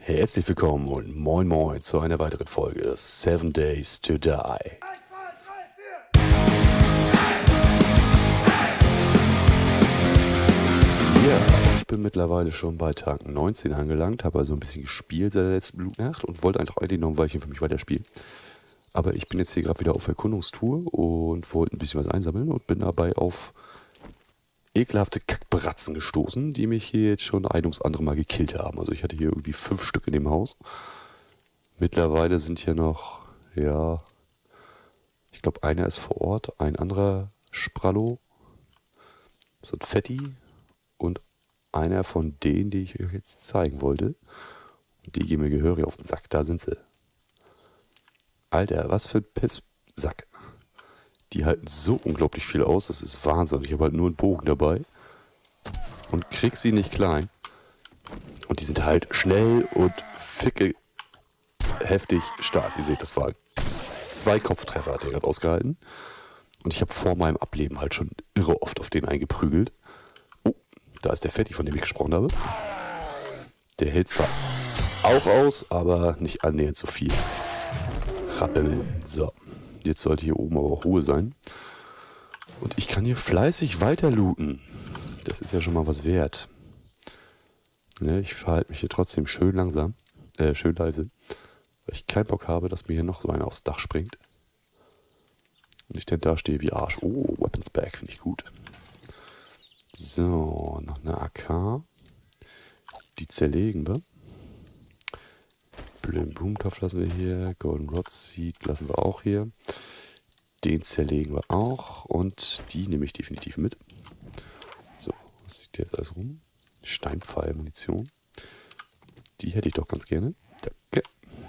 Herzlich willkommen und moin moin zu einer weiteren Folge 7 Days to Die. 1, 2, 3, 4. Ja, ich bin mittlerweile schon bei Tag 19 angelangt, habe also ein bisschen gespielt seit der letzten Blutnacht und wollte eigentlich noch ein Weilchen für mich weiterspielen. Aber ich bin jetzt hier gerade wieder auf Erkundungstour und wollte ein bisschen was einsammeln und bin dabei auf ekelhafte Kackbratzen gestoßen, die mich hier jetzt schon ein ums andere Mal gekillt haben. Also ich hatte hier irgendwie 5 Stück in dem Haus. Mittlerweile sind hier noch, ja, ich glaube einer ist vor Ort, ein anderer Sprallo, so ein Fetti und einer von denen, die ich euch jetzt zeigen wollte. Und die gehen mir gehörig auf den Sack, da sind sie. Alter, was für ein Pisssack. Die halten so unglaublich viel aus, das ist Wahnsinn. Ich habe halt nur einen Bogen dabei und krieg sie nicht klein. Und die sind halt schnell und ficke heftig stark. Ihr seht, das war 2 Kopftreffer hat er gerade ausgehalten. Und ich habe vor meinem Ableben halt schon irre oft auf den eingeprügelt. Oh, da ist der Fetti, von dem ich gesprochen habe. Der hält zwar auch aus, aber nicht annähernd so viel. Rappel. So. Jetzt sollte hier oben aber auch Ruhe sein. Und ich kann hier fleißig weiter looten. Das ist ja schon mal was wert. Ne, ich verhalte mich hier trotzdem schön langsam. Schön leise. Weil ich keinen Bock habe, dass mir hier noch so einer aufs Dach springt. Und ich dann da stehe wie Arsch. Oh, Weapons Bag finde ich gut. So, noch eine AK. Die zerlegen wir. Blöden Blumentopf lassen wir hier. Golden Rod Seed lassen wir auch hier. Den zerlegen wir auch. Und die nehme ich definitiv mit. So, was liegt jetzt alles rum? Steinpfeil-Munition. Die hätte ich doch ganz gerne. Danke.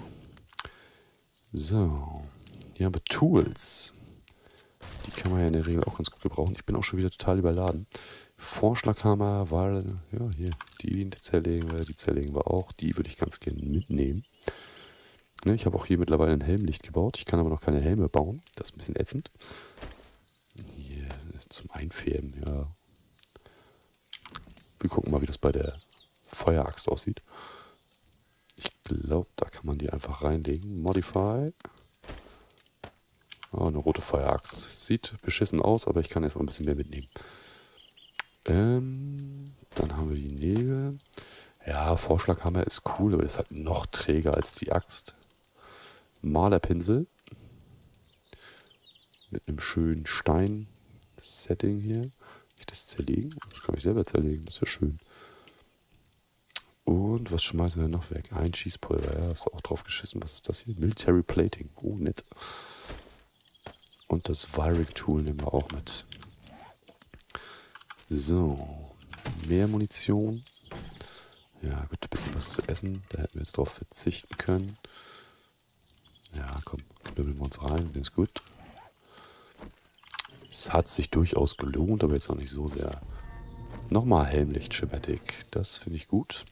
So, hier haben wir Tools. Die kann man ja in der Regel auch ganz gut gebrauchen. Ich bin auch schon wieder total überladen. Vorschlaghammer, war ja hier, die zerlegen wir auch. Die würde ich ganz gerne mitnehmen. Ne, ich habe auch hier mittlerweile ein Helmlicht gebaut. Ich kann aber noch keine Helme bauen. Das ist ein bisschen ätzend. Hier zum Einfärben, ja. Wir gucken mal, wie das bei der Feueraxt aussieht. Ich glaube, da kann man die einfach reinlegen. Modify. Oh, eine rote Feueraxt. Sieht beschissen aus, aber ich kann jetzt mal ein bisschen mehr mitnehmen. Dann haben wir die Nägel. Ja, Vorschlaghammer ist cool, aber das ist halt noch träger als die Axt. Malerpinsel. Mit einem schönen Stein-Setting hier. Kann ich das zerlegen? Das kann ich selber zerlegen, das ist ja schön. Und was schmeißen wir noch weg? Ein Schießpulver, ja, ist auch drauf geschissen. Was ist das hier? Military Plating. Oh, nett. Und das Wiring Tool nehmen wir auch mit. So, mehr Munition. Ja, gut, ein bisschen was zu essen. Da hätten wir jetzt drauf verzichten können. Ja, komm, knüppeln wir uns rein, den ist gut. Es hat sich durchaus gelohnt, aber jetzt auch nicht so sehr. Nochmal Helmlicht-Schematik, das finde ich gut.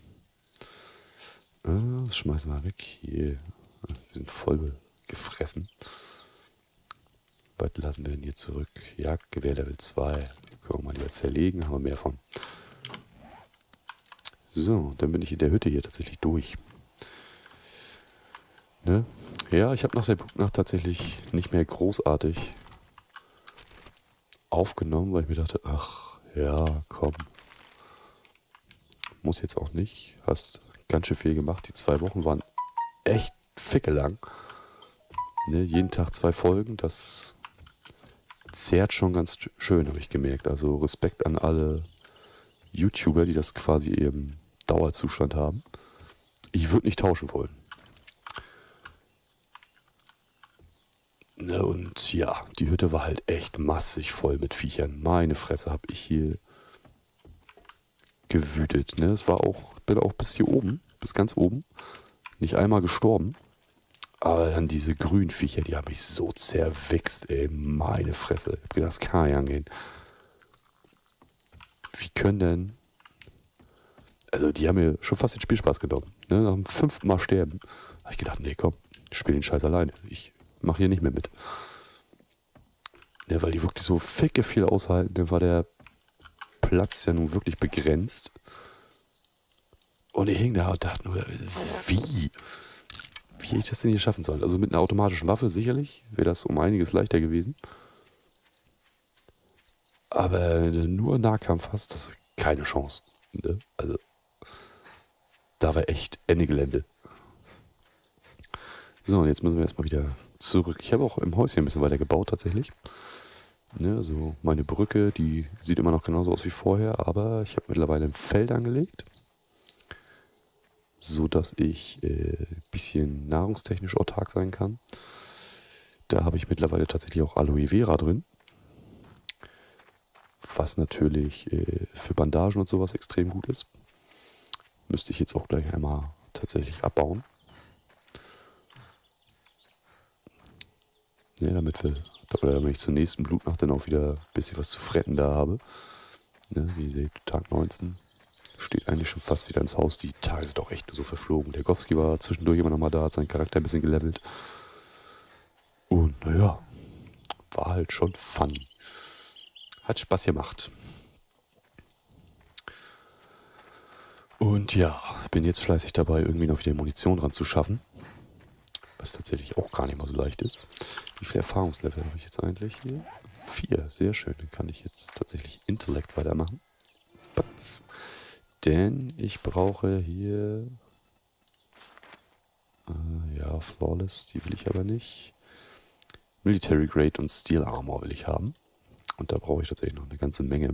Das schmeißen wir weg. Hier, wir sind voll gefressen. Was lassen wir denn hier zurück? Jagdgewehr Level 2. Können wir mal lieber zerlegen, haben wir mehr von. So, dann bin ich in der Hütte hier tatsächlich durch. Ne? Ja, ich habe nach der Blutnacht tatsächlich nicht mehr großartig aufgenommen, weil ich mir dachte, ach, ja, komm. Muss jetzt auch nicht. Hast ganz schön viel gemacht. Die 2 Wochen waren echt ficke lang. Ne? Jeden Tag 2 Folgen, das zehrt schon ganz schön, habe ich gemerkt. Also Respekt an alle YouTuber, die das quasi im Dauerzustand haben. Ich würde nicht tauschen wollen. Ne, und ja, die Hütte war halt echt massig voll mit Viechern. Meine Fresse, habe ich hier gewütet. Ne? Es war auch, bin auch bis hier oben, bis ganz oben, nicht einmal gestorben. Aber dann diese grünen Viecher, die haben mich so zerwichst, ey. Meine Fresse. Ich hab gedacht, das kann ja angehen. Wie können denn... Also die haben mir schon fast den Spielspaß genommen. Ne? Nach dem 5. Mal sterben. Habe ich gedacht, nee, komm, ich spiele den Scheiß alleine. Ich mache hier nicht mehr mit. Ja, weil die wirklich so ficke viel aushalten. Dann war der Platz ja nun wirklich begrenzt. Und ich hing da und dachte nur, wie? Wie hätte ich das denn hier schaffen sollen? Also mit einer automatischen Waffe sicherlich wäre das um einiges leichter gewesen. Aber nur Nahkampf hast, das ist keine Chance. Ne? Also da war echt Ende Gelände. So, und jetzt müssen wir erstmal wieder zurück. Ich habe auch im Häuschen ein bisschen weiter gebaut tatsächlich. Ne, also meine Brücke, die sieht immer noch genauso aus wie vorher, aber ich habe mittlerweile ein Feld angelegt, so dass ich ein bisschen nahrungstechnisch autark sein kann. Da habe ich mittlerweile tatsächlich auch Aloe Vera drin, was natürlich für Bandagen und sowas extrem gut ist. Müsste ich jetzt auch gleich einmal tatsächlich abbauen. Ja, damit ich zur nächsten Blutnacht dann auch wieder ein bisschen was zu fretten da habe. Ne, wie ihr seht, Tag 19 steht eigentlich schon fast wieder ins Haus. Die Tage sind auch echt nur so verflogen. Der Gowski war zwischendurch immer noch mal da, hat seinen Charakter ein bisschen gelevelt. Und naja, war halt schon funny. Hat Spaß gemacht. Und ja, bin jetzt fleißig dabei, irgendwie noch wieder Munition ranzuschaffen. Was tatsächlich auch gar nicht mal so leicht ist. Wie viel Erfahrungslevel habe ich jetzt eigentlich hier? 4, sehr schön. Dann kann ich jetzt tatsächlich Intellekt weitermachen. Batz. Denn ich brauche hier... ja, Flawless, die will ich aber nicht. Military Grade und Steel Armor will ich haben. Und da brauche ich tatsächlich noch eine ganze Menge.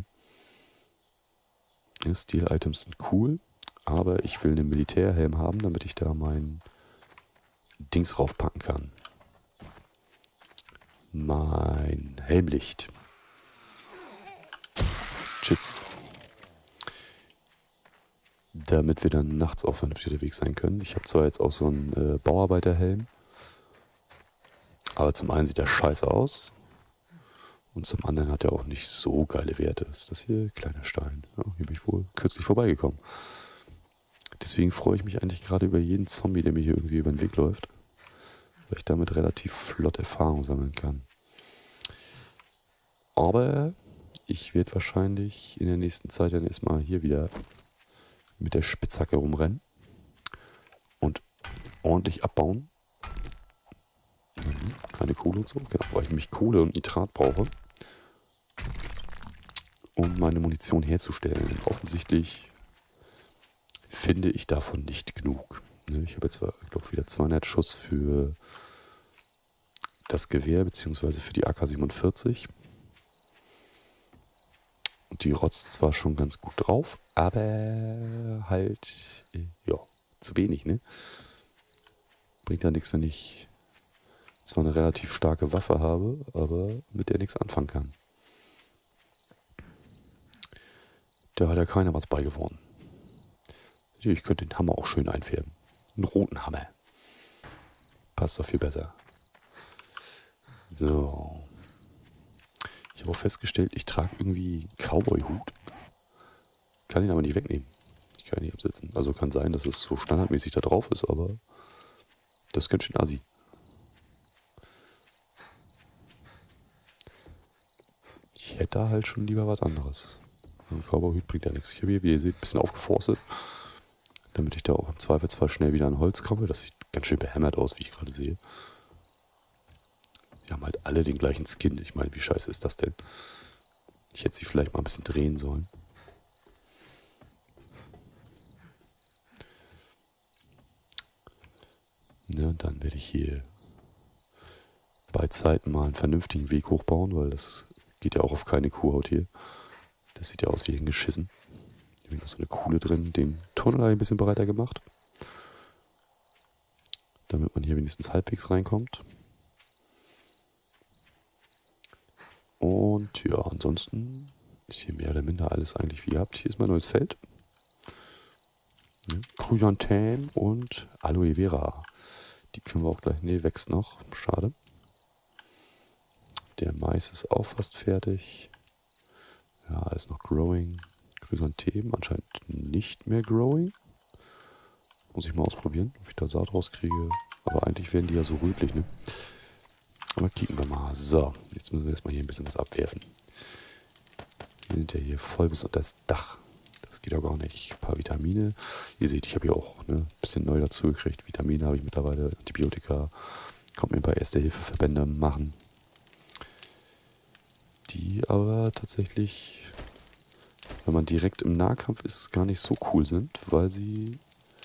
Ja, Steel Items sind cool, aber ich will einen Militärhelm haben, damit ich da mein Dings raufpacken kann. Mein Helmlicht. Tschüss. Damit wir dann nachts auch vernünftig unterwegs sein können. Ich habe zwar jetzt auch so einen Bauarbeiterhelm, aber zum einen sieht er scheiße aus und zum anderen hat er auch nicht so geile Werte. Ist das hier? Kleiner Stein. Ja, hier bin ich wohl kürzlich vorbeigekommen. Deswegen freue ich mich eigentlich gerade über jeden Zombie, der mir hier irgendwie über den Weg läuft, weil ich damit relativ flott Erfahrung sammeln kann. Aber ich werde wahrscheinlich in der nächsten Zeit dann erstmal hier wieder mit der Spitzhacke rumrennen und ordentlich abbauen. Keine Kohle und so, genau, weil ich nämlich Kohle und Nitrat brauche, um meine Munition herzustellen. Und offensichtlich finde ich davon nicht genug. Ich habe jetzt, ich glaube, wieder 200 Schuss für das Gewehr bzw. für die AK-47. Und die rotzt zwar schon ganz gut drauf, aber halt, ja, zu wenig, ne? Bringt ja nichts, wenn ich zwar eine relativ starke Waffe habe, aber mit der nichts anfangen kann. Da hat ja keiner was beigewonnen. Ich könnte den Hammer auch schön einfärben. Einen roten Hammer. Passt doch viel besser. So. Ich habe auch festgestellt, ich trage irgendwie einen Cowboy-Hut. Kann ihn aber nicht wegnehmen. Ich kann ihn nicht absetzen. Also kann sein, dass es so standardmäßig da drauf ist, aber das ist ganz schön assi. Ich hätte da halt schon lieber was anderes. Ein Cowboy-Hut bringt ja nichts. Ich habe hier, wie ihr seht, ein bisschen aufgeforstet, damit ich da auch im Zweifelsfall schnell wieder an Holz komme. Das sieht ganz schön behämmert aus, wie ich gerade sehe. Die haben halt alle den gleichen Skin. Ich meine, wie scheiße ist das denn? Ich hätte sie vielleicht mal ein bisschen drehen sollen. Ja, dann werde ich hier bei Zeiten mal einen vernünftigen Weg hochbauen, weil das geht ja auch auf keine Kuhhaut hier. Das sieht ja aus wie ein Geschissen. Hier habe ich noch so eine Kuhle drin, den Tunnel ein bisschen breiter gemacht, damit man hier wenigstens halbwegs reinkommt. Und ja, ansonsten ist hier mehr oder minder alles eigentlich wie ihr habt. Hier ist mein neues Feld. Chrysanthemum und Aloe Vera. Die können wir auch gleich... Ne, wächst noch. Schade. Der Mais ist auch fast fertig. Ja, ist noch growing. Chrysanthemum anscheinend nicht mehr growing. Muss ich mal ausprobieren, ob ich da Saat rauskriege. Aber eigentlich werden die ja so rötlich, ne? Aber kicken wir mal. So, jetzt müssen wir erstmal hier ein bisschen was abwerfen. Wir sind ja hier voll bis unter das Dach. Das geht ja gar nicht. Ein paar Vitamine. Ihr seht, ich habe hier auch ein bisschen neu dazu gekriegt. Vitamine habe ich mittlerweile, Antibiotika. Kommt mir bei Erste-Hilfe-Verbände machen. Die aber tatsächlich, wenn man direkt im Nahkampf ist, gar nicht so cool sind, weil sie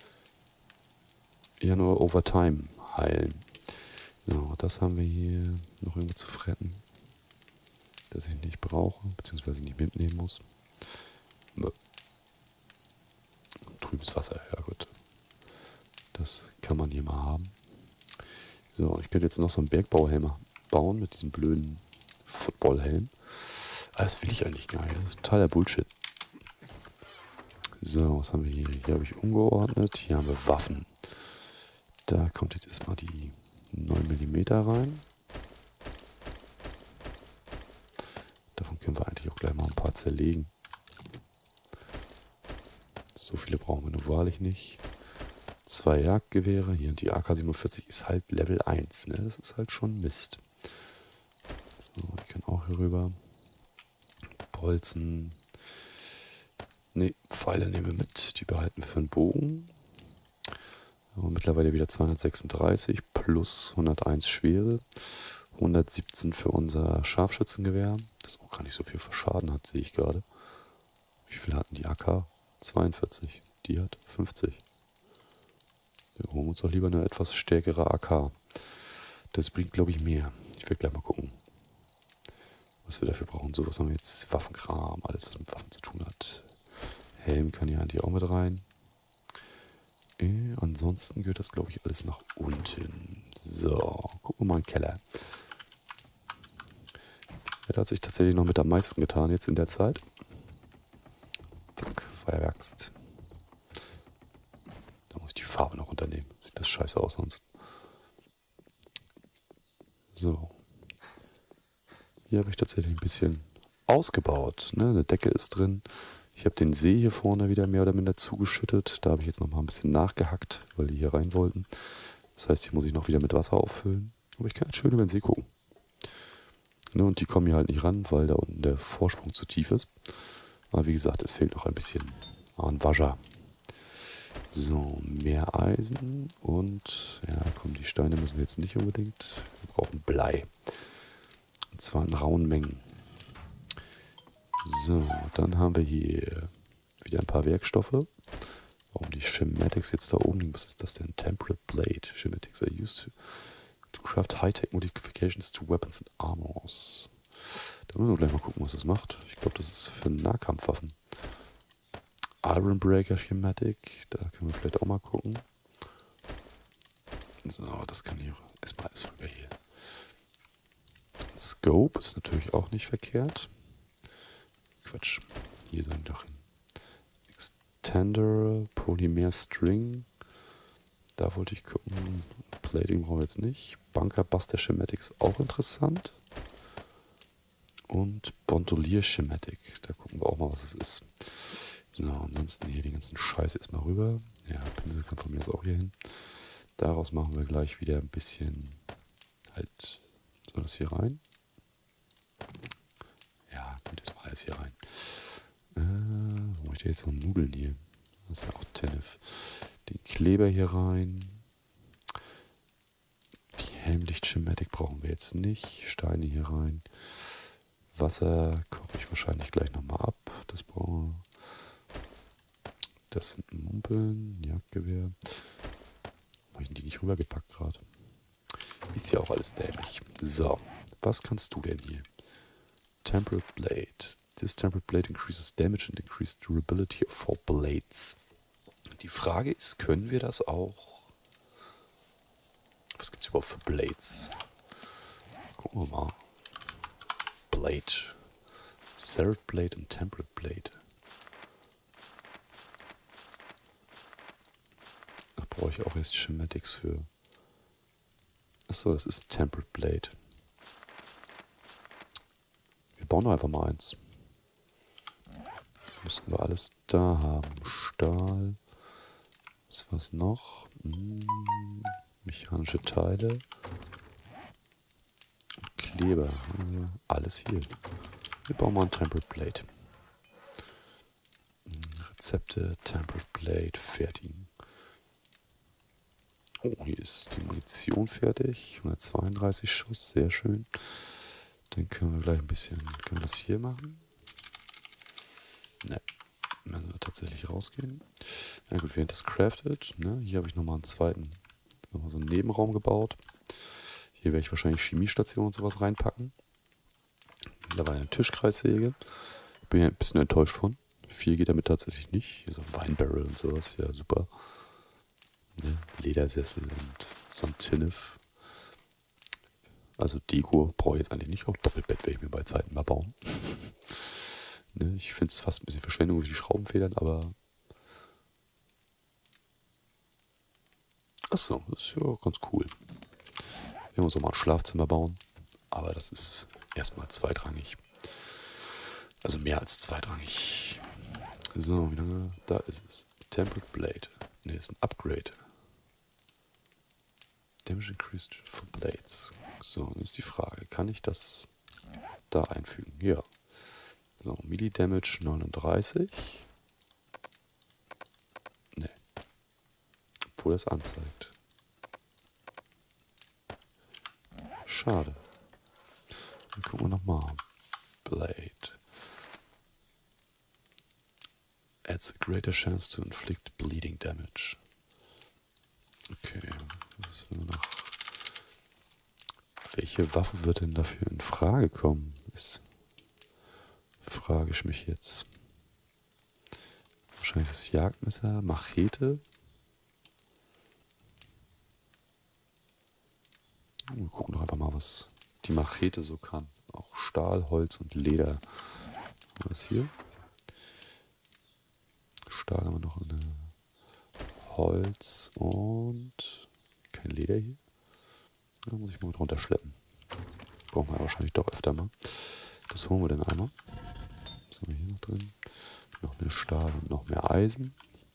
ja nur over time heilen. So, das haben wir hier noch irgendwo zu fretten, das ich nicht brauche, beziehungsweise nicht mitnehmen muss. Trübes Wasser, ja gut. Das kann man hier mal haben. So, ich könnte jetzt noch so einen Bergbauhelm bauen mit diesem blöden Footballhelm. Aber das will ich eigentlich gar nicht. Das ist totaler Bullshit. So, was haben wir hier? Hier habe ich umgeordnet. Hier haben wir Waffen. Da kommt jetzt erstmal die 9 mm rein. Davon können wir eigentlich auch gleich mal ein paar zerlegen. So viele brauchen wir nun wahrlich nicht. 2 Jagdgewehre. Hier und die AK-47 ist halt Level 1. Ne? Das ist halt schon Mist. So, ich kann auch hier rüber. Bolzen. Ne, Pfeile nehmen wir mit. Die behalten wir für den Bogen. Aber mittlerweile wieder 236 plus 101 Schwere. 117 für unser Scharfschützengewehr. Das auch gar nicht so viel Schaden hat, sehe ich gerade. Wie viel hatten die AK? 42. Die hat 50. Wir holen uns doch lieber eine etwas stärkere AK. Das bringt, glaube ich, mehr. Ich werde gleich mal gucken, was wir dafür brauchen. So, was haben wir jetzt? Waffenkram, alles, was mit Waffen zu tun hat. Helm kann hier eigentlich auch mit rein. Ansonsten gehört das, glaube ich, alles nach unten. So, gucken wir mal in den Keller. Ja, da hat sich tatsächlich noch mit am meisten getan jetzt in der Zeit. Zack, Feuerwerkst. Da muss ich die Farbe noch unternehmen. Sieht das scheiße aus sonst. So. Hier habe ich tatsächlich ein bisschen ausgebaut. Ne? Eine Decke ist drin. Ich habe den See hier vorne wieder mehr oder minder zugeschüttet. Da habe ich jetzt noch mal ein bisschen nachgehackt, weil die hier rein wollten. Das heißt, hier muss ich noch wieder mit Wasser auffüllen. Aber ich kann jetzt schön über den See gucken. Ne? Und die kommen hier halt nicht ran, weil da unten der Vorsprung zu tief ist. Aber wie gesagt, es fehlt noch ein bisschen an Wasser. So, mehr Eisen und, ja komm, die Steine müssen wir jetzt nicht unbedingt. Wir brauchen Blei. Und zwar in rauen Mengen. So, dann haben wir hier wieder ein paar Werkstoffe. Warum die Schematics jetzt da oben liegen? Was ist das denn? Temperate Blade. Schematics are used to craft high-tech modifications to weapons and armors. Da müssen wir gleich mal gucken, was das macht. Ich glaube, das ist für Nahkampfwaffen. Iron Breaker Schematic. Da können wir vielleicht auch mal gucken. So, das kann hier erstmal alles rüber hier. Scope ist natürlich auch nicht verkehrt. Quatsch. Hier sollen wir doch hin. Extender, Polymer String. Da wollte ich gucken. Plating brauchen wir jetzt nicht. Bunker Buster Schematic ist auch interessant. Und Bondolier Schematic. Da gucken wir auch mal, was es ist. So, ansonsten hier den ganzen Scheiß erstmal rüber. Ja, Pinsel kann von mir aus auch hier hin. Daraus machen wir gleich wieder ein bisschen halt. Soll das hier rein? Ja, kommt jetzt mal alles hier rein. Wo möchte ich jetzt noch Nudeln hier? Das ist ja auch Tenef. Den Kleber hier rein. Die Helmlicht-Schematic brauchen wir jetzt nicht. Steine hier rein. Wasser koche ich wahrscheinlich gleich nochmal ab. Das brauchen wir. Das sind Mumpeln, Jagdgewehr. Habe ich die nicht rübergepackt gerade? Ist ja auch alles dämlich. So, was kannst du denn hier? Temperate Blade. This temperate blade increases damage and increases durability of 4 blades. Die Frage ist, können wir das auch? Was gibt es überhaupt für Blades? Gucken wir mal. Blade. Serrat Blade und Temperate Blade. Da brauche ich auch erst Schematics für. Achso, das ist Temperate Blade. Wir bauen doch einfach mal eins. Müssen wir alles da haben. Stahl. Was noch? Mechanische Teile. Kleber. Alles hier. Wir bauen mal ein Temperate Blade. Rezepte, Tempered Blade, fertigen. Oh, hier ist die Munition fertig. 132 Schuss, sehr schön. Dann können wir gleich ein bisschen, können wir das hier machen? Ne, müssen wir tatsächlich rausgehen. Na gut, während das craftet, ne, hier habe ich nochmal einen zweiten, nochmal so einen Nebenraum gebaut. Hier werde ich wahrscheinlich Chemiestation und sowas reinpacken. Mittlerweile eine Tischkreissäge. Bin ja ein bisschen enttäuscht von. Viel geht damit tatsächlich nicht. Hier so ein Weinbarrel und sowas, ja super. Ne? Ledersessel und so ein Tinnef. Also Deko brauche ich jetzt eigentlich nicht. Auch Doppelbett werde ich mir bei Zeiten mal bauen. Ne? Ich finde es fast ein bisschen Verschwendung für die Schraubenfedern, aber... Achso, das ist ja ganz cool. Wir müssen auch mal ein Schlafzimmer bauen. Aber das ist erstmal zweitrangig. Also mehr als zweitrangig. So, wie lange? Da ist es. Tempered Blade. Ne, ist ein Upgrade. Damage increased for Blades. So, dann ist die Frage, kann ich das da einfügen? Ja. So, Melee Damage 39. Ne. Obwohl das anzeigt. Schade. Dann gucken wir nochmal. Blade. Adds a greater chance to inflict bleeding damage. Okay, was wir noch? Welche Waffe wird denn dafür in Frage kommen? Frage ich mich jetzt. Wahrscheinlich das Jagdmesser, Machete. Wir gucken doch einfach mal, was die Machete so kann. Auch Stahl, Holz und Leder. Was hier? Stahl haben wir noch eine Holz und kein Leder hier. Da muss ich mal mit runterschleppen. Brauchen wir wahrscheinlich doch öfter mal. Das holen wir dann einmal. Was haben wir hier noch drin? Noch mehr Stahl und noch mehr Eisen.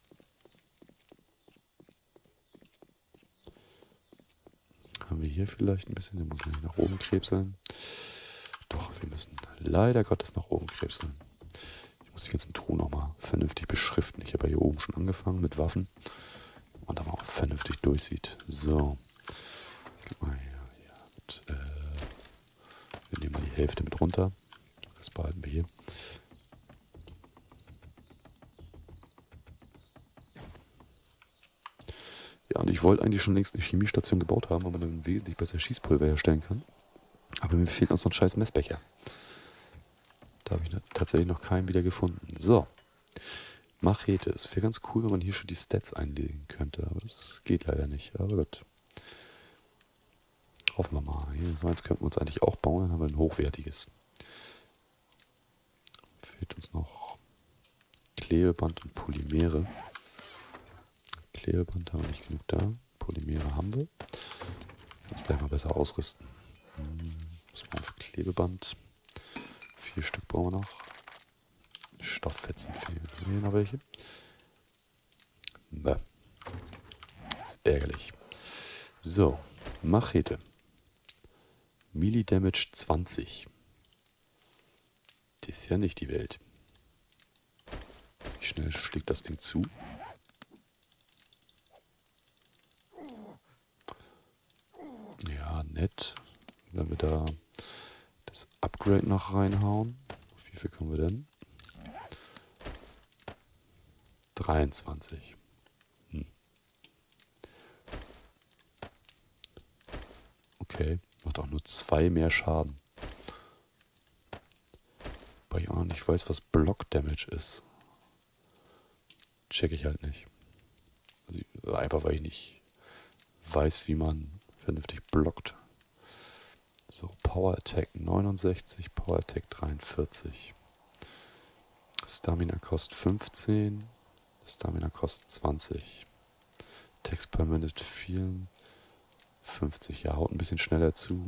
Haben wir hier vielleicht ein bisschen, den muss man nach oben krebseln. Doch, wir müssen leider Gottes nach oben krebseln. Ich muss die ganzen Truhen nochmal vernünftig beschriften. Ich habe ja hier oben schon angefangen mit Waffen. Und dann auch vernünftig durchsieht. So. Guck mal hier. Wir nehmen mal die Hälfte mit runter. Das behalten wir hier. Ja, und ich wollte eigentlich schon längst eine Chemiestation gebaut haben, wo man dann wesentlich besser Schießpulver herstellen kann. Aber mir fehlt noch so ein scheiß Messbecher. Da habe ich tatsächlich noch keinen wieder gefunden. So. Machete. Es wäre ganz cool, wenn man hier schon die Stats einlegen könnte. Aber das geht leider nicht. Aber gut. Hoffen wir mal. Hier, so eins könnten wir uns eigentlich auch bauen. Dann haben wir ein hochwertiges. Fehlt uns noch Klebeband und Polymere. Klebeband haben wir nicht genug da. Polymere haben wir. Uns gleich mal besser ausrüsten. Was brauchen wir für Klebeband? 4 Stück brauchen wir noch. Stofffetzen fehlen. Haben wir hier noch welche? Bäh. Ist ärgerlich. So, Machete. Melee Damage 20. Das ist ja nicht die Welt. Wie schnell schlägt das Ding zu? Ja, nett. Wenn wir da das Upgrade noch reinhauen. Wie viel können wir denn? 23. Okay, macht auch nur 2 mehr Schaden. Weil ich auch nicht weiß, was Block Damage ist. Check ich halt nicht. Also einfach, weil ich nicht weiß, wie man vernünftig blockt. So, Power Attack 69, Power Attack 43. Stamina kostet 15, Stamina kostet 20. Text per Minute 54, ja, haut ein bisschen schneller zu.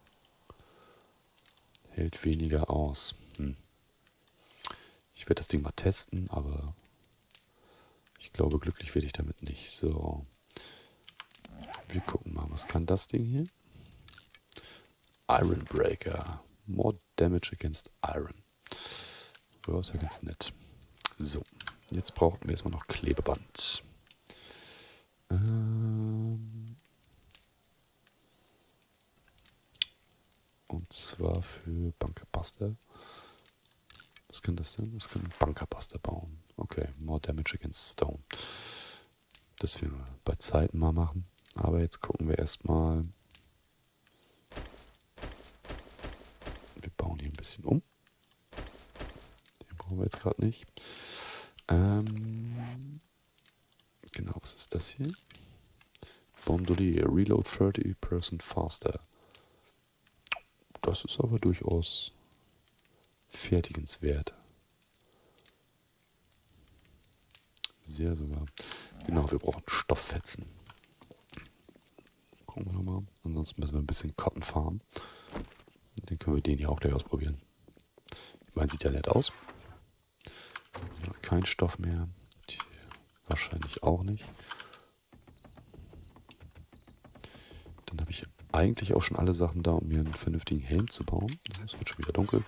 Hält weniger aus. Ich werde das Ding mal testen, aber ich glaube, glücklich werde ich damit nicht. So, wir gucken mal, was kann das Ding hier? Iron Breaker. More Damage against Iron. Ja, ist ja ganz nett. So, Jetzt brauchen wir erstmal noch Klebeband. Und zwar für Bunkerbuster. Was kann das denn? Das kann ein Bunkerbuster bauen. Okay, more damage against stone. Das werden wir bei Zeiten mal machen. Aber jetzt gucken wir erstmal. Wir bauen hier ein bisschen um. Den brauchen wir jetzt gerade nicht. Genau, was ist das hier? Bandolier, reload 30% faster. Das ist aber durchaus fertigenswert. Sehr sogar. Genau, wir brauchen Stofffetzen. Gucken wir nochmal. Ansonsten müssen wir ein bisschen Cotton farmen. Dann können wir den hier auch gleich ausprobieren. Ich meine, sieht ja nett aus. Ja, kein Stoff mehr. Die wahrscheinlich auch nicht. Dann habe ich eigentlich auch schon alle Sachen da, um mir einen vernünftigen Helm zu bauen. Es wird schon wieder dunkel.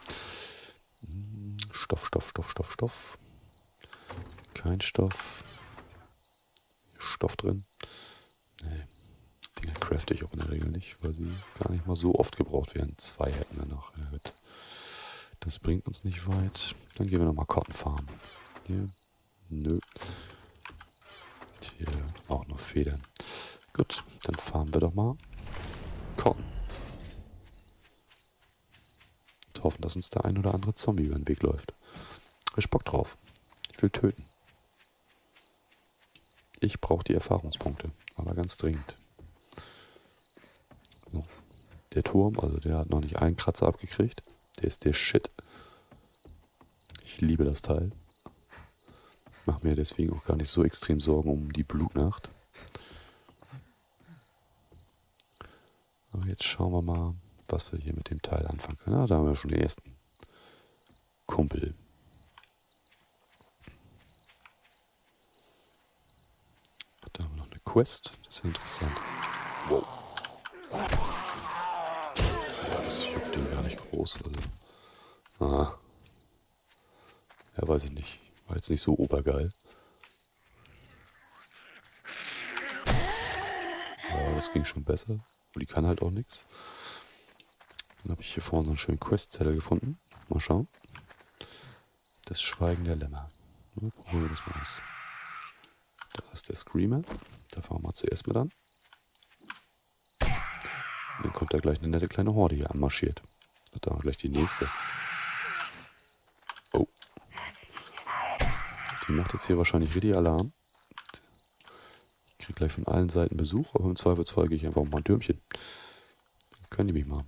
Stoff. Kein Stoff. Stoff drin. Nee. Dinger crafte ich auch in der Regel nicht, weil sie gar nicht mal so oft gebraucht werden. 2 hätten wir noch. Das bringt uns nicht weit. Dann gehen wir nochmal Cotton farmen. Hier. Nö. Und hier auch noch Federn. Gut, dann farmen wir doch mal Cotton. Und hoffen, dass uns der ein oder andere Zombie über den Weg läuft. Ich Bock drauf. Ich will töten. Ich brauche die Erfahrungspunkte, aber ganz dringend. So. Der Turm, also der hat noch nicht einen Kratzer abgekriegt. Der ist der Shit. Ich liebe das Teil. Mache mir deswegen auch gar nicht so extrem Sorgen um die Blutnacht. Aber jetzt schauen wir mal, was wir hier mit dem Teil anfangen können. Ah, da haben wir schon den ersten Kumpel. Da haben wir noch eine Quest. Das ist ja interessant. Wow. Ja, das juckt den gar nicht groß. Also. Ja, weiß ich nicht. War jetzt nicht so obergeil. Aber das ging schon besser. Und die kann halt auch nichts. Dann habe ich hier vorne so einen schönen Questzettel gefunden. Mal schauen. Das Schweigen der Lämmer. Ja, probieren wir das mal aus. Da ist der Screamer. Da fahren wir mal zuerst mit an. Und dann kommt da gleich eine nette kleine Horde hier anmarschiert. Da haben wir gleich die nächste. Oh. Die macht jetzt hier wahrscheinlich richtig Alarm. Ich kriege gleich von allen Seiten Besuch, aber im Zweifelsfall gehe ich einfach mal ein Türmchen. Dann können die mich mal.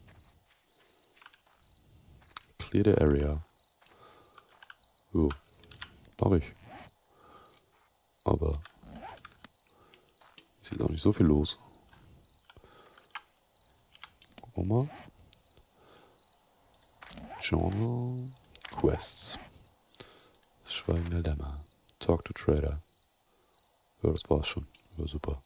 Clear the area. So, mach ich. Aber ist jetzt auch nicht so viel los. Gucken wir mal. Journal. Quests. Das Schweigen der Lämmer. Talk to Trader. Ja, das war's schon. War super.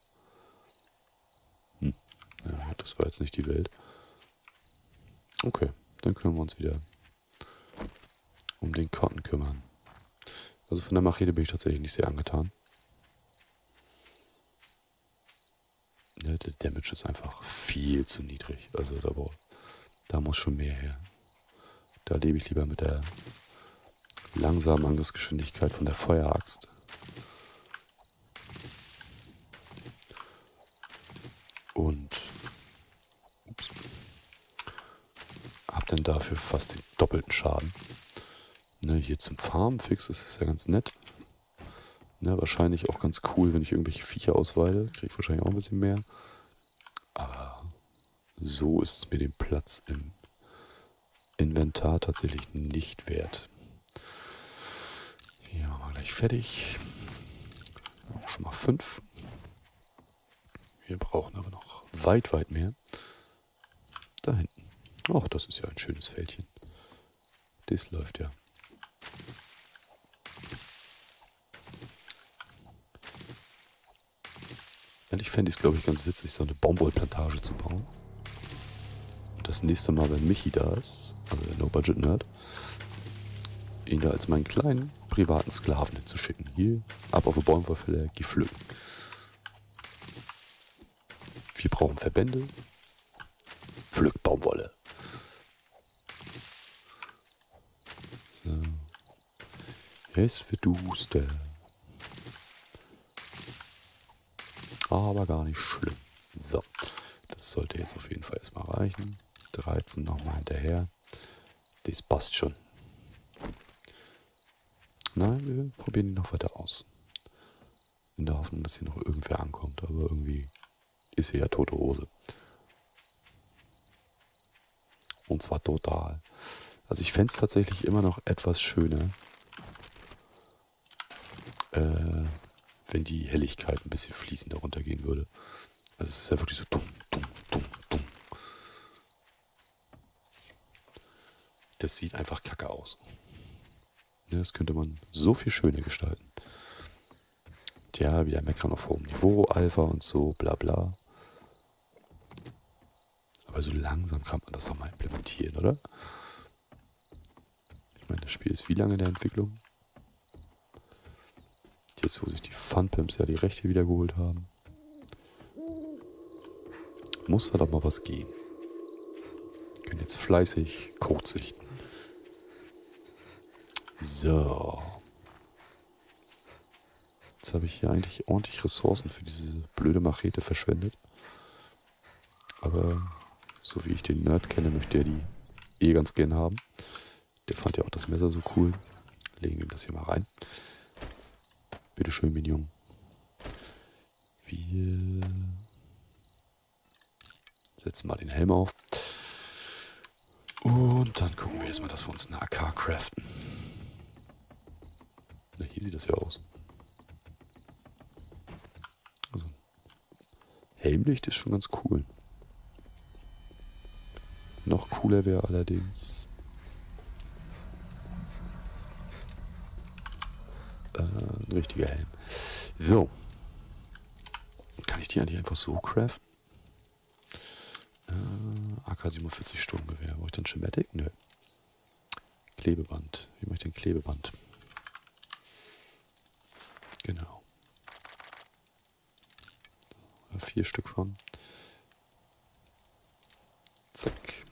Ja, das war jetzt nicht die Welt. Okay, dann können wir uns wieder um den Cotton kümmern. Also von der Machete bin ich tatsächlich nicht sehr angetan. Ja, der Damage ist einfach viel zu niedrig. Also da muss schon mehr her. Da lebe ich lieber mit der langsamen Angriffsgeschwindigkeit von der Feueraxt. Und hab dann dafür fast den doppelten Schaden. Ne, hier zum Farmfix ist es ja ganz nett. Ne, wahrscheinlich auch ganz cool, wenn ich irgendwelche Viecher ausweide. Kriege ich wahrscheinlich auch ein bisschen mehr. Aber so ist es mir den Platz im Inventar tatsächlich nicht wert. Hier machen wir gleich fertig. Schon mal 5. Wir brauchen aber noch weit mehr. Da hinten. Ach, das ist ja ein schönes Feldchen. Das läuft ja. Eigentlich fände ich es, glaube ich, ganz witzig, so eine Baumwollplantage zu bauen. Und das nächste Mal, wenn Michi da ist, also der No-Budget-Nerd, ihn da als meinen kleinen privaten Sklaven hinzuschicken. Hier, ab auf die Baumwollfälle, geh pflücken. Wir brauchen Verbände. Pflück Baumwolle. So. Es wird duster. Aber gar nicht schlimm. So. Das sollte jetzt auf jeden Fall erstmal reichen. 13 nochmal hinterher. Das passt schon. Nein, wir probieren die noch weiter aus. In der Hoffnung, dass hier noch irgendwer ankommt. Aber irgendwie ist hier ja tote Hose. Und zwar total. Also ich fände es tatsächlich immer noch etwas schöner, wenn die Helligkeit ein bisschen fließender runtergehen würde. Also es ist ja wirklich so dumm, dumm, dumm, dumm. Das sieht einfach kacke aus. Ja, das könnte man so viel schöner gestalten. Tja, wieder meckern auf hohem Niveau, Alpha und so, bla bla. Aber so langsam kann man das auch mal implementieren, oder? Ich meine, das Spiel ist wie lange in der Entwicklung? Jetzt, wo sich die Funpimps ja die Rechte wieder geholt haben. Muss da doch mal was gehen. Wir können jetzt fleißig Code sichten. So. Jetzt habe ich hier eigentlich ordentlich Ressourcen für diese blöde Machete verschwendet. Aber so wie ich den Nerd kenne, möchte er die eh ganz gern haben. Der fand ja auch das Messer so cool. Legen wir das hier mal rein. Bitteschön, Minion. Wir setzen mal den Helm auf. Und dann gucken wir erstmal, dass wir uns eine AK craften. Na, hier sieht das ja aus. Also, Helmlicht ist schon ganz cool. Noch cooler wäre allerdings ein richtiger Helm. So. Kann ich die eigentlich einfach so craften? AK-47 Sturmgewehr. Brauche ich dann Schematic? Nö. Klebeband. Wie mache ich denn Klebeband? Genau. 4 Stück von. Zack.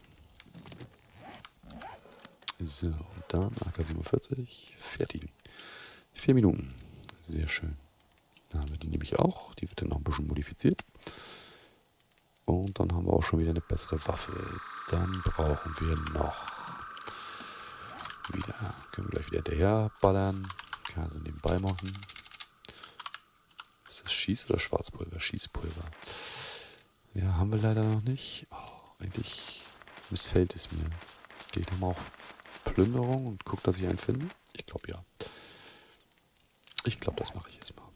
So, und dann AK-47. Fertigen. 4 Minuten. Sehr schön. Dann haben wir die nämlich auch. Die wird dann noch ein bisschen modifiziert. Und dann haben wir auch schon wieder eine bessere Waffe. Dann brauchen wir noch wieder, können wir gleich wieder hinterher ballern. Kann also nebenbei machen. Ist das Schieß- oder Schwarzpulver? Schießpulver. Ja, haben wir leider noch nicht. Oh, eigentlich missfällt es mir. Gehe ich nochmal auf Plünderung und gucke, dass ich einen finde? Ich glaube ja. Ich glaube, das mache ich jetzt mal.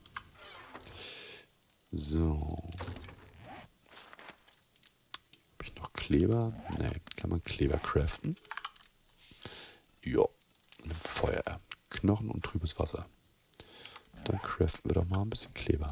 So. Habe ich noch Kleber? Ne, kann man Kleber craften? Ja. Ein Feuer. Knochen und trübes Wasser. Dann craften wir doch mal ein bisschen Kleber.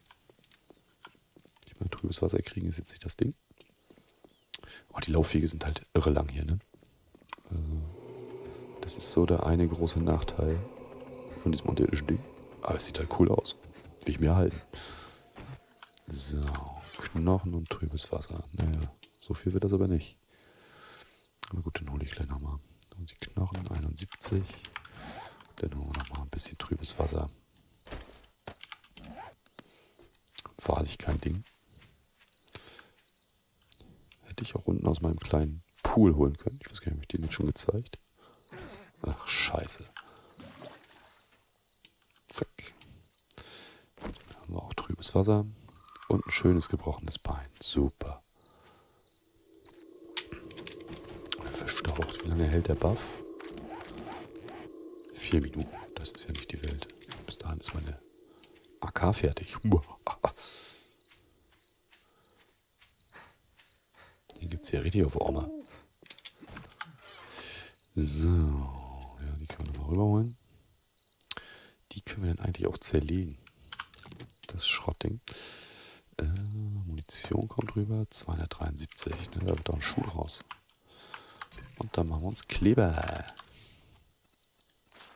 Ich meine, trübes Wasser kriegen ist jetzt nicht das Ding. Oh, die Laufwege sind halt irre lang hier, ne? Also, das ist so der eine große Nachteil von diesem unterirdischen Ding. Aber es sieht halt cool aus. Will ich mir halten. So, Knochen und trübes Wasser. Naja, so viel wird das aber nicht. Aber gut, dann hole ich gleich nochmal. Und die Knochen, 71. Dann holen wir nochmal ein bisschen trübes Wasser. Wahrlich kein Ding. Hätte ich auch unten aus meinem kleinen Pool holen können. Ich weiß gar nicht, habe ich den jetzt schon gezeigt? Ach, scheiße. Zack. Dann haben wir auch trübes Wasser. Und ein schönes gebrochenes Bein. Super. Verstaucht. Wie lange hält der Buff? 4 Minuten. Das ist ja nicht die Welt. Bis dahin ist meine AK fertig. Den gibt es ja richtig auf Orma. So. Ja, die können wir nochmal rüberholen. Die können wir dann eigentlich auch zerlegen. Das Schrottding. Munition kommt rüber. 273. Ne, da wird auch ein Schuh raus. Und dann machen wir uns Kleber.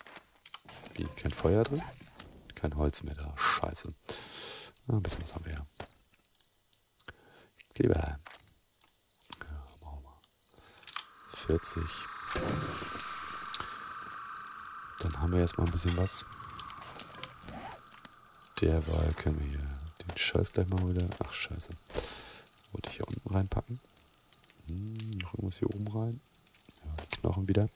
Kein Feuer drin? Kein Holz mehr da. Scheiße. Ein bisschen was haben wir ja. Kleber. Ja, machen wir mal. 40. Dann haben wir erstmal ein bisschen was. Derweil können wir hier den Scheiß gleich mal wieder... Ach, scheiße. Wollte ich hier unten reinpacken? Noch irgendwas hier oben rein? Ja, die Knochen wieder.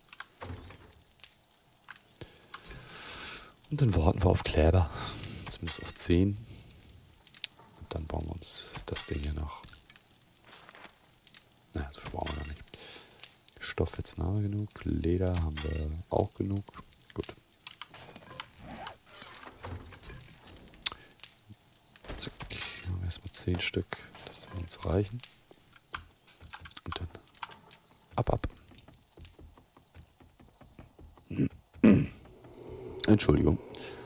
Und dann warten wir auf Kleber. Zumindest auf 10. Und dann bauen wir uns das Ding hier noch. Naja, so viel brauchen wir noch nicht. Stofffetzen haben wir genug. Leder haben wir auch genug. Gut. Zack. Machen wir erstmal 10 Stück. Das soll uns reichen. Und dann ab. Entschuldigung.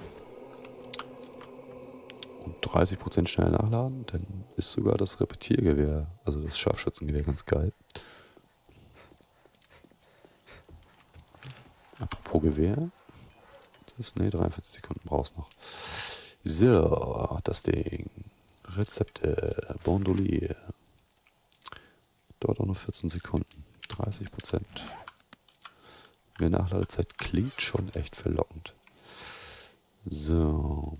Und 30% schnell nachladen, dann ist sogar das Repetiergewehr, also das Scharfschützengewehr, ganz geil. Apropos Gewehr. 43 Sekunden brauchst noch. So, das Ding. Rezepte. Bandolier. Dauert auch nur 14 Sekunden. 30%. Mehr Nachladezeit klingt schon echt verlockend. So.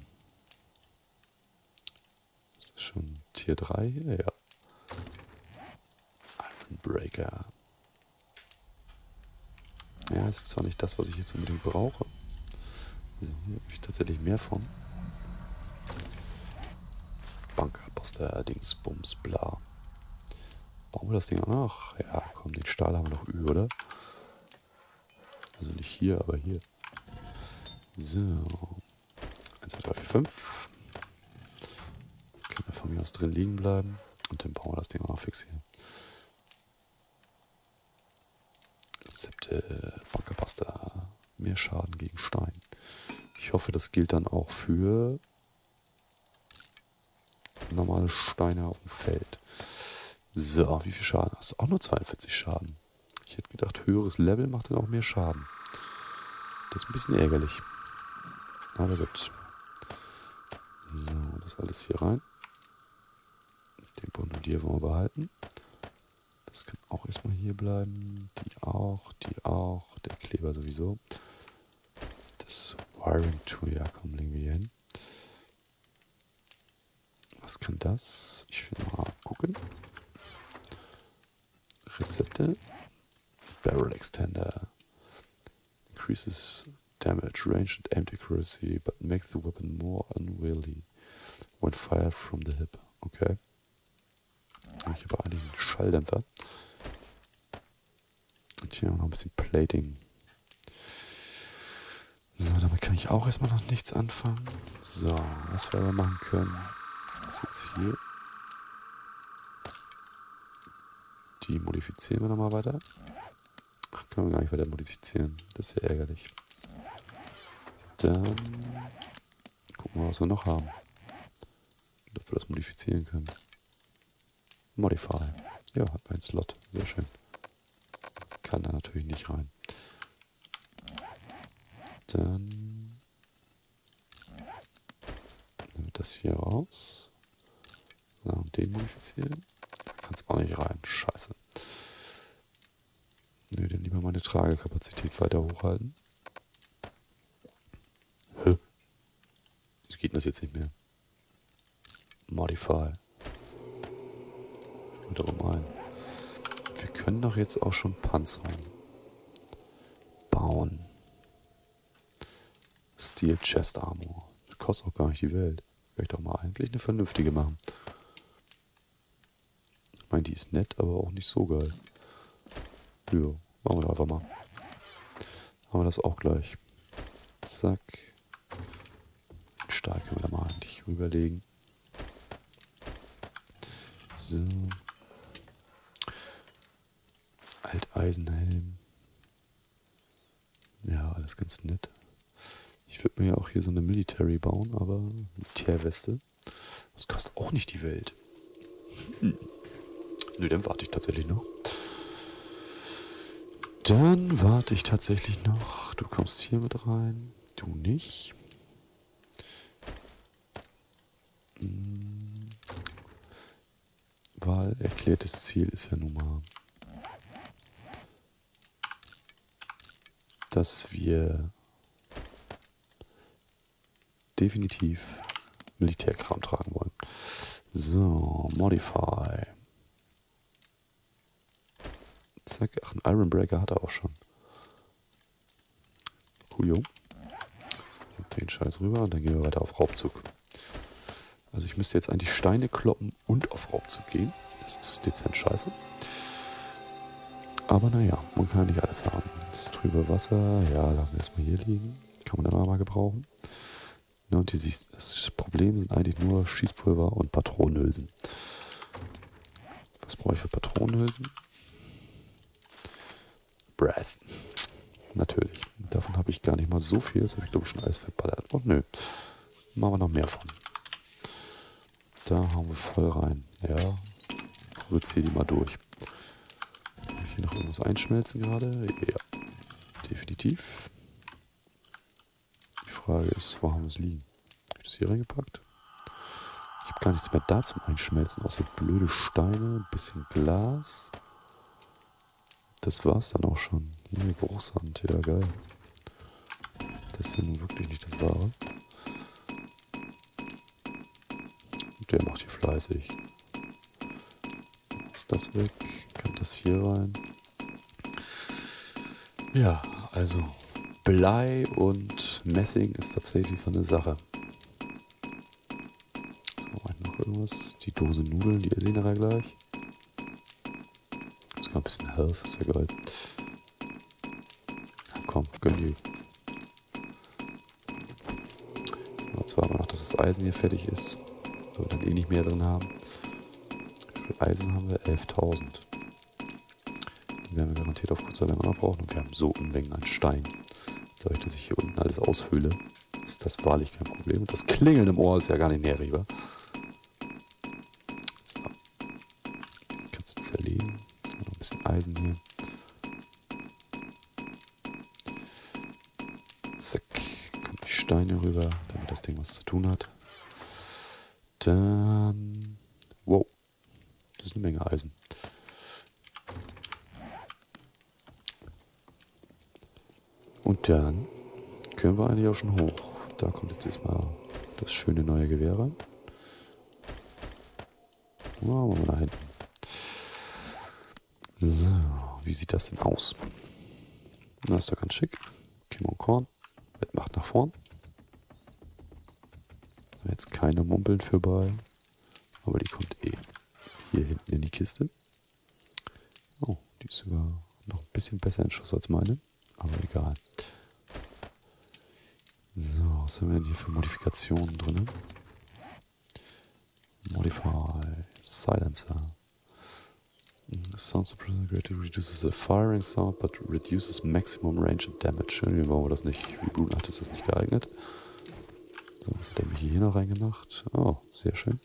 Das ist schon Tier 3 hier, ja. Iron Breaker. Ja, ist zwar nicht das, was ich jetzt unbedingt brauche. Also hier habe ich tatsächlich mehr von. Bunkerbuster, Dingsbums, bla. Bauen wir das Ding auch noch? Ja, komm, den Stahl haben wir noch oder? Also nicht hier, aber hier. So. 1, 2, 3, 4, 5. Können wir von mir aus drin liegen bleiben. Und dann bauen wir das Ding auch noch fix hier. Rezepte, Bunkerbuster. Mehr Schaden gegen Stein. Ich hoffe, das gilt dann auch für normale Steine auf dem Feld. So, wie viel Schaden hast du? Auch nur 42 Schaden. Ich hätte gedacht, höheres Level macht dann auch mehr Schaden. Das ist ein bisschen ärgerlich. Aber gut. So, das alles hier rein. Den Bandolier wollen wir behalten. Das kann auch erstmal hier bleiben. Die auch, der Kleber sowieso. Das Wiring Tool, ja komm, legen wir hier hin. Was kann das? Ich will mal gucken. Rezepte. Barrel Extender. Increases damage, range and aim accuracy, but makes the weapon more unwieldy when fired from the hip. Okay. Ich habe eigentlich einen Schalldämpfer. Und hier noch ein bisschen Plating. So, damit kann ich auch erstmal noch nichts anfangen. So, was wir aber machen können, ist jetzt hier. Die modifizieren wir nochmal weiter. Ach, können wir gar nicht weiter modifizieren. Das ist ja ärgerlich. Dann gucken wir, was wir noch haben. Und ob wir das modifizieren können. Modify. Ja, hat einen Slot. Sehr schön. Kann da natürlich nicht rein. Dann nehmen wir das hier raus. So, und den modifizieren. Da kann es auch nicht rein. Scheiße. Nö, dann lieber meine Tragekapazität weiter hochhalten. Hä? Wie geht das jetzt nicht mehr? Modify. Und darum ein. Wir können doch jetzt auch schon Panzern bauen. Steel Chest Armor. Das kostet auch gar nicht die Welt. Kann ich doch mal eigentlich eine vernünftige machen. Ich meine, die ist nett, aber auch nicht so geil. Ja, machen wir doch einfach mal. Haben wir das auch gleich. Zack. Den Stahl können wir da mal eigentlich rüberlegen. So. Alteisenhelm. Ja, alles ganz nett. Ich würde mir ja auch hier so eine Military bauen, aber Militärweste. Das kostet auch nicht die Welt. Nö, dann warte ich tatsächlich noch. Du kommst hier mit rein. Du nicht. Weil erklärtes Ziel ist ja nun mal, dass wir definitiv Militärkram tragen wollen. So, Modify. Zack, ach, einen Iron Breaker hat er auch schon. Cool, Jung. Den Scheiß rüber und dann gehen wir weiter auf Raubzug. Also ich müsste jetzt eigentlich Steine kloppen und auf Raubzug gehen. Das ist dezent scheiße. Aber naja, man kann nicht alles haben. Das trübe Wasser, ja, lassen wir erstmal hier liegen. Kann man dann auch mal gebrauchen. Ja, und das Problem sind eigentlich nur Schießpulver und Patronenhülsen. Was brauche ich für Patronenhülsen? Brass. Natürlich. Davon habe ich gar nicht mal so viel. Das habe ich, glaube ich, schon alles verballert. Und nö. Machen wir noch mehr von. Da hauen wir voll rein. Ja. Produziere die mal durch. Kann ich hier noch irgendwas einschmelzen gerade? Ja. Definitiv. Die Frage ist, wo haben wir es liegen? Habe ich das hier reingepackt? Ich habe gar nichts mehr da zum Einschmelzen, außer blöde Steine, ein bisschen Glas. Das war's dann auch schon. Hier, Bruchsand, ja geil. Das ist ja nun wirklich nicht das Wahre. Und der macht hier fleißig. Ist das weg? Kann das hier rein? Ja, also Blei und Messing ist tatsächlich so eine Sache. So, noch irgendwas. Die Dose Nudeln, die sehen wir gleich. Jetzt ein bisschen Health, ist ja geil. Ja, komm, gönn die. Jetzt warten wir noch, dass das Eisen hier fertig ist. Weil wir dann eh nicht mehr drin haben. Wie viel Eisen haben wir? 11.000. Die werden wir garantiert auf kurzer Länge noch brauchen. Und wir haben so Unmengen an Stein. Dadurch, dass ich hier unten alles aushöhle, ist das wahrlich kein Problem. Und das Klingeln im Ohr ist ja gar nicht näher rüber. So. Kannst du zerlegen. Noch ein bisschen Eisen hier. Zack. Kommt die Steine rüber, damit das Ding was zu tun hat. Dann... Wow. Das ist eine Menge Eisen. Und dann können wir eigentlich auch schon hoch. Da kommt jetzt erstmal das schöne neue Gewehr rein. Wow, mal da hinten. So, wie sieht das denn aus? Na, ist doch ganz schick. Kimon Korn. Macht nach vorn. Jetzt keine Mumpeln für bei. Aber die kommt eh hier hinten in die Kiste. Oh, die ist sogar noch ein bisschen besser in Schuss als meine. Aber egal. So, was haben wir denn hier für Modifikationen drin? Modify Silencer. Sound suppressor greatly reduces the firing sound, but reduces maximum range and damage. Irgendwie wollen wir das nicht. Rebooten ist das nicht geeignet. So, was hat er mir hier noch reingemacht? Oh, sehr schön.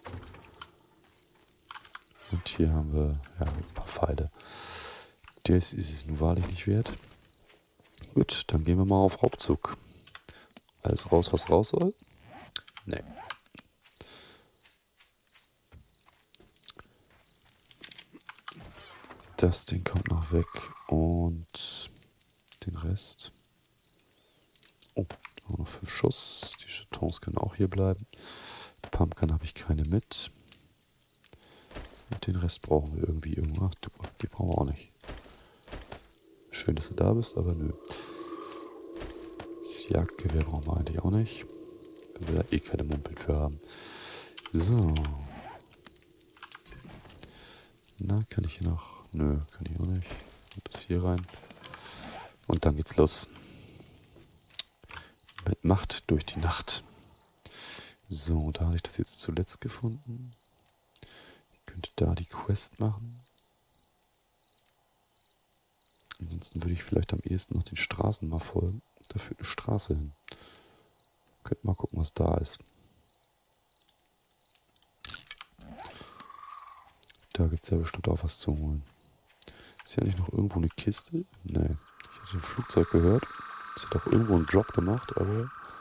Und hier haben wir ja, ein paar Pfeile. Das ist es nun wahrlich nicht wert. Gut, dann gehen wir mal auf Raubzug. Alles raus, was raus soll? Nee. Das Ding kommt noch weg und den Rest. Oh, noch 5 Schuss. Die Jetons können auch hier bleiben. Pumpgun habe ich keine mit. Und den Rest brauchen wir irgendwie irgendwo. Ach, die brauchen wir auch nicht. Schön, dass du da bist, aber nö. Das Jagdgewehr brauchen wir eigentlich auch nicht. Wenn wir da eh keine Mumpeln für haben. So. Na, kann ich hier noch? Nö, kann ich auch nicht. Und das hier rein. Und dann geht's los. Mit Macht durch die Nacht. So, da habe ich das jetzt zuletzt gefunden. Ich könnte da die Quest machen. Ansonsten würde ich vielleicht am ehesten noch den Straßen mal folgen. Da führt eine Straße hin. Könnt mal gucken, was da ist. Da gibt es ja bestimmt auch was zu holen. Ist ja nicht noch irgendwo eine Kiste? Nee. Ich hatte ein Flugzeug gehört. Es hat auch irgendwo einen Drop gemacht, aber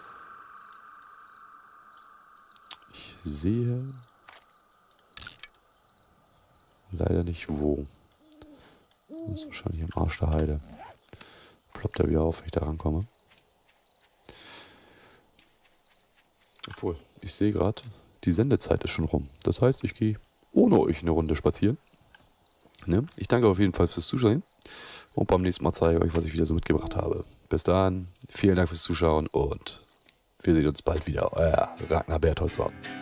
sehe leider nicht wo. Das ist wahrscheinlich am Arsch der Heide. Ploppt er wieder auf, wenn ich da rankomme. Obwohl, ich sehe gerade, die Sendezeit ist schon rum. Das heißt, ich gehe ohne euch eine Runde spazieren. Ne? Ich danke auf jeden Fall fürs Zuschauen. Und beim nächsten Mal zeige ich euch, was ich wieder so mitgebracht habe. Bis dann, vielen Dank fürs Zuschauen und wir sehen uns bald wieder. Euer Ragnar Bertholdsson.